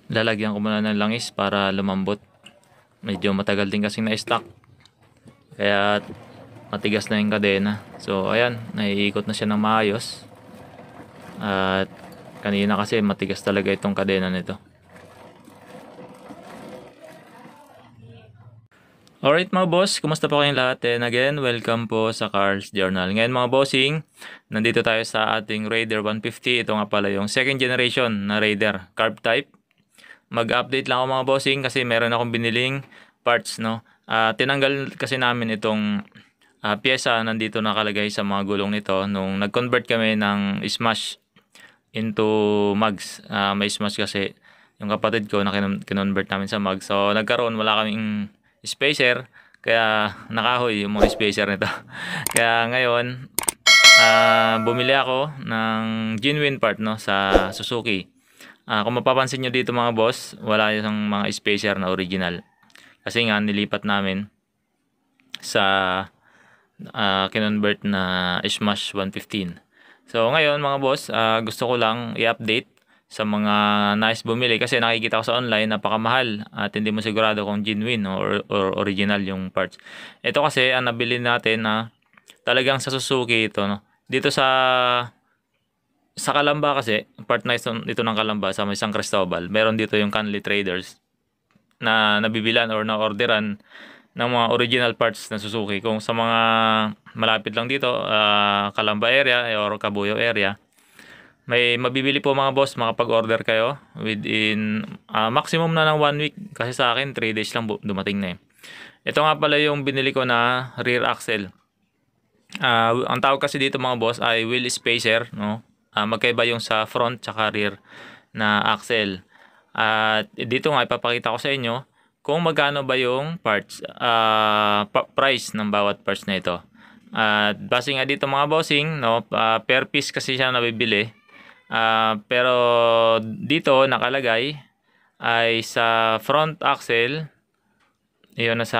Lalagyan ko muna ng langis para lumambot. Medyo matagal din kasing na-stock. Kaya matigas na yung kadena. So ayan, naiikot na siya ng maayos. At kanina kasi matigas talaga itong kadena nito. Alright mga boss, kumusta po kayong lahat? And again, welcome po sa Cars Journal. Ngayon mga bossing, nandito tayo sa ating Raider 150. Ito nga pala yung second generation na Raider, carb type. Mag-update lang ako mga bossing kasi meron akong biniling parts, no. Tinanggal kasi namin itong pyesa nandito nakalagay sa mga gulong nito nung nag-convert kami ng smash into mags. May smash kasi yung kapatid ko na kinonvert namin sa mags. So nagkaroon, wala kaming spacer, kaya nakahoy yung mga spacer nito. Kaya ngayon, bumili ako ng genuine part, no, sa Suzuki. Kung mapapansin nyo dito mga boss, wala yung mga spacer na original. Kasi nga nilipat namin sa kinonvert na Smash 115. So ngayon mga boss, gusto ko lang i-update sa mga nais bumili kasi nakikita ko sa online napakamahal at hindi mo sigurado kung genuine or original yung parts. Ito kasi ang nabili natin na talagang sa Suzuki ito, no. Dito sa Calamba kasi, part na ito ng Calamba sa may San Cristobal, meron dito yung Canli Traders na nabibilan or na-orderan ng mga original parts ng Suzuki. Kung sa mga malapit lang dito, Calamba area or Cabuyao area, may mabibili po mga boss, makapag-order kayo within maximum na ng 1 week. Kasi sa akin 3 days lang dumating na eh. Ito nga pala yung binili ko na rear axle. Ang tawag kasi dito mga boss ay wheel spacer, no. Magkaiba yung sa front tsaka rear na axle. At dito nga ipapakita ko sa inyo kung magkano ba yung parts, price ng bawat parts na ito. At base nga dito mga bossing, no, per piece kasi siya nabibili. Pero dito nakalagay ay sa front axle, yun nasa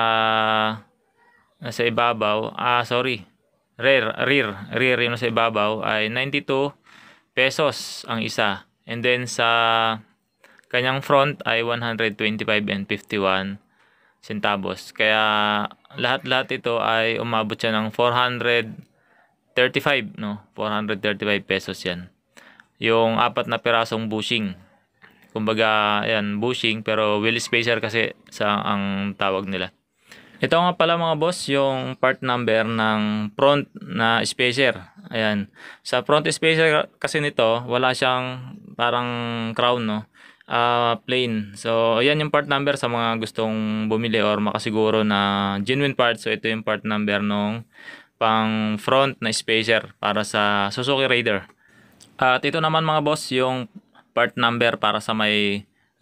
ibabaw, rear yung nasa ibabaw ay 92 pesos ang isa. And then sa kanyang front ay 125.51 centavos. Kaya lahat-lahat ito ay umabot siya ng 435, no? 435 pesos yan. Yung apat na pirasong bushing. Kumbaga, ayan, bushing pero wheel spacer kasi sa ang tawag nila. Ito nga pala mga boss, yung part number ng front na spacer. Ayan. Sa front spacer kasi nito, wala siyang parang crown, no? Plain. So, ayan yung part number sa mga gustong bumili or makasiguro na genuine part. So, ito yung part number nung pang front na spacer para sa Suzuki Raider. At ito naman mga boss, yung part number para sa may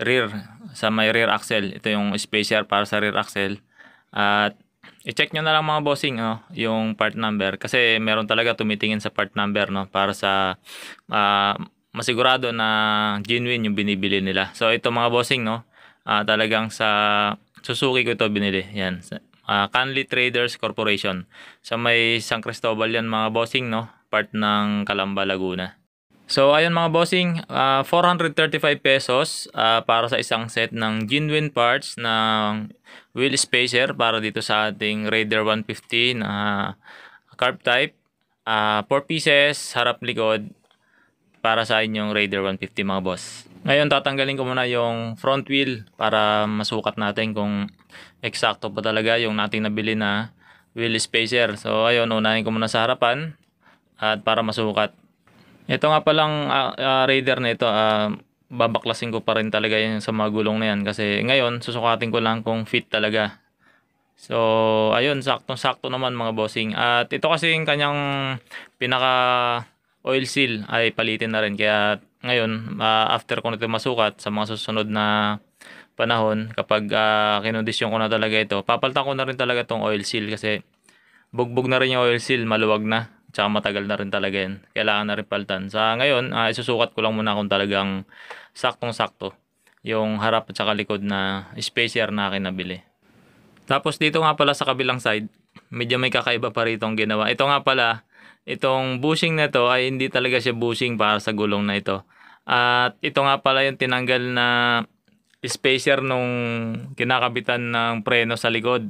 rear axle. Ito yung spacer para sa rear axle. At i-check nyo na lang mga bossing, no, yung part number kasi meron talaga tumitingin sa part number, no, para sa masigurado na genuine yung binibili nila. So ito mga bossing, no, talagang sa Suzuki ko ito binili. Yan, Canli Traders Corporation. Sa may San Cristobal yan mga bossing, no, part ng Calamba, Laguna. So ayun mga bossing, 435 pesos para sa isang set ng genuine parts ng wheel spacer para dito sa ating Raider 150 na carb type. 4 pieces, harap likod para sa inyong Raider 150 mga boss. Ngayon tatanggalin ko muna yung front wheel para masukat natin kung eksakto pa talaga yung nating nabili na wheel spacer. So ayun, unahin ko muna sa harapan at para masukat. Ito nga palang Raider na ito, babaklasin ko pa rin talaga yan sa mga gulong na yan kasi ngayon susukatin ko lang kung fit talaga. So ayun, saktong-sakto naman mga bossing. At ito kasi yung kanyang pinaka oil seal ay palitin na rin, kaya ngayon after ko nito masukat sa mga susunod na panahon, kapag kinondisyon ko na talaga ito, papalitan ko na rin talaga tong oil seal kasi bugbog na rin yung oil seal, maluwag na. Tsaka matagal na rin talaga yan. Kailangan na rin palitan. Sa ngayon, isusukat ko lang muna kung talagang saktong-sakto yung harap at saka likod na spacer na akin nabili. Tapos dito nga pala sa kabilang side, medyo may kakaiba pa rito ang ginawa. Ito nga pala, itong bushing na to ay hindi talaga siya bushing para sa gulong na ito. At ito nga pala yung tinanggal na spacer nung kinakabitan ng preno sa likod.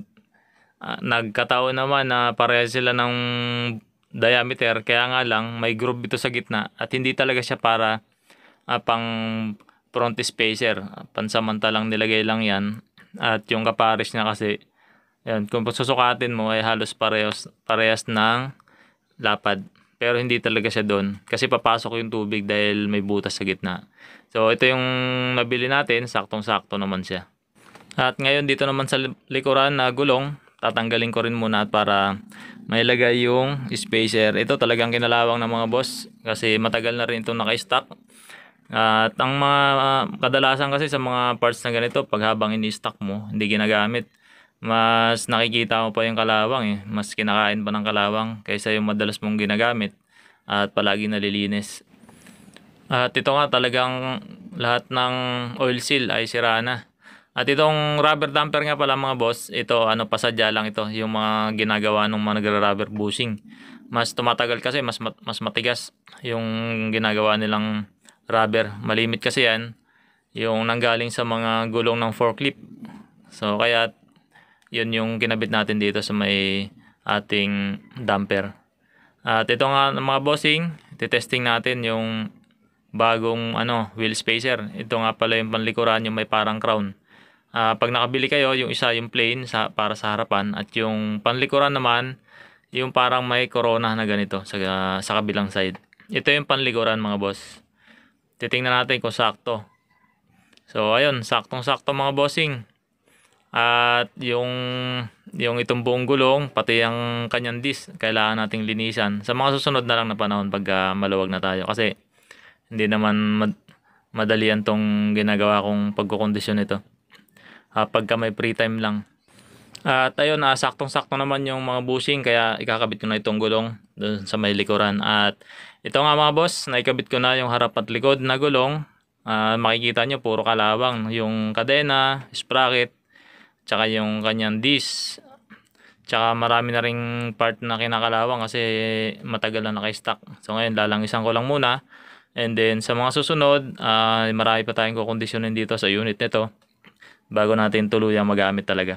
Nagkataon naman na parehas sila ng diameter, kaya nga lang may groove ito sa gitna at hindi talaga siya para pang front spacer. Pansamantalang nilagay lang yan. At yung kapares niya kasi, yan, kung susukatin mo ay halos parehas ng lapad. Pero hindi talaga siya doon kasi papasok yung tubig dahil may butas sa gitna. So ito yung nabili natin, saktong-sakto naman siya. At ngayon dito naman sa likuran na gulong, tatanggalin ko rin muna para mailagay yung spacer. Ito talagang kinalawang ng mga boss kasi matagal na rin itong naka-stock. At ang mga kadalasan kasi sa mga parts na ganito, pag habang ini-stock mo, hindi ginagamit, mas nakikita mo pa yung kalawang eh. Mas kinakain pa ng kalawang kaysa yung madalas mong ginagamit at palagi nalilinis. At ito nga talagang lahat ng oil seal ay sira na. At itong rubber damper nga pala mga boss, ito pasadya lang ito, yung mga ginagawa ng mga nagra-rubber bushing. Mas tumatagal kasi mas matigas yung ginagawa nilang rubber. Malimit kasi yan, yung nanggaling sa mga gulong ng forklift. So kaya yun yung kinabit natin dito sa may ating damper. At ito nga mga bossing, titesting natin yung bagong wheel spacer. Ito nga pala yung panlikuran, yung may parang crown. Pag nakabili kayo, yung isa yung plain para sa harapan at yung panlikuran naman yung parang may corona na ganito sa kabilang side. Ito yung panlikuran mga boss. Titingnan natin kung sakto. So ayun, saktong-sakto mga bossing. At yung itong buong gulong, pati ang kanyang disc, kailangan nating linisan. Sa mga susunod na lang na panahon pag maluwag na tayo. Kasi hindi naman madalian tong ginagawa kong pagkukondisyon ito. Pagka may free time lang. At ayun, saktong-sakto naman yung mga bushing, kaya ikakabit ko na itong gulong doon sa may likuran. At ito nga mga boss, naikabit ko na yung harap at likod na gulong. Makikita nyo, puro kalawang. Yung kadena, sprocket, tsaka yung kanyang disc. Tsaka marami na ring part na kinakalawang kasi matagal na naka-stock. So ngayon, lalangisan ko lang muna. And then sa mga susunod, marami pa tayong kukondisyonin dito sa unit nito bago natin tuluyang magamit talaga.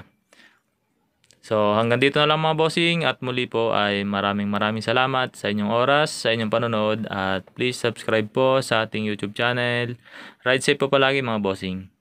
So hanggang dito na lang mga bossing, at muli po ay maraming salamat sa inyong oras, sa inyong panonood, at please subscribe po sa ating YouTube channel. Ride safe po palagi mga bossing.